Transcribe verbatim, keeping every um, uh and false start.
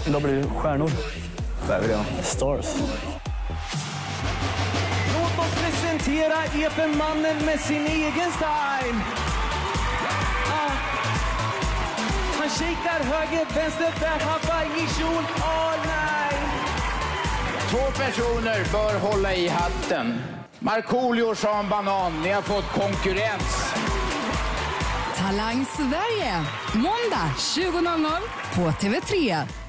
Då blir det stjärnor. Där vill jag. Stars. Låt oss presentera E F M-mannen med sin egen style. Ah. Han shakar höger, vänster, där Hawaii-kjol all night. Två personer bör hålla i hatten. Markoolio och Sean Banan, ni har fått konkurrens. Talang Sverige, måndag tjugo noll noll på T V tre.